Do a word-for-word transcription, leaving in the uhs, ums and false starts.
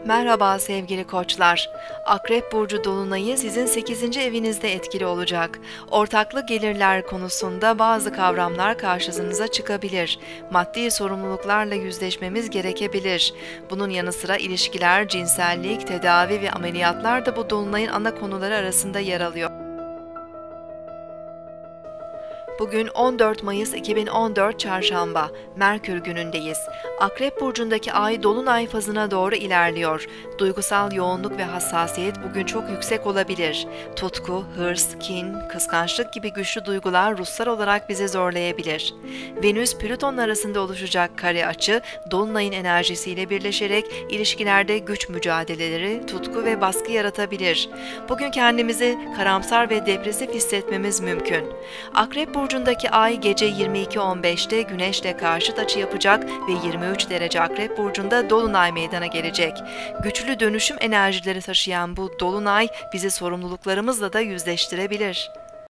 Merhaba sevgili koçlar. Akrep burcu dolunayı sizin sekizinci evinizde etkili olacak. Ortaklı gelirler konusunda bazı kavramlar karşınıza çıkabilir. Maddi sorumluluklarla yüzleşmemiz gerekebilir. Bunun yanı sıra ilişkiler, cinsellik, tedavi ve ameliyatlar da bu dolunayın ana konuları arasında yer alıyor. Bugün on dört Mayıs iki bin on dört Çarşamba, Merkür günündeyiz. Akrep burcundaki ay dolunay fazına doğru ilerliyor. Duygusal yoğunluk ve hassasiyet bugün çok yüksek olabilir. Tutku, hırs, kin, kıskançlık gibi güçlü duygular ruhsal olarak bizi zorlayabilir. Venüs, Plüton arasında oluşacak kare açı, dolunayın enerjisiyle birleşerek ilişkilerde güç mücadeleleri, tutku ve baskı yaratabilir. Bugün kendimizi karamsar ve depresif hissetmemiz mümkün. Akrep burcundaki ay gece yirmi iki on beşte Güneş'le karşıt açı yapacak ve yirmi üç derece Akrep burcunda dolunay meydana gelecek. Güçlü dönüşüm enerjileri taşıyan bu dolunay bizi sorumluluklarımızla da yüzleştirebilir.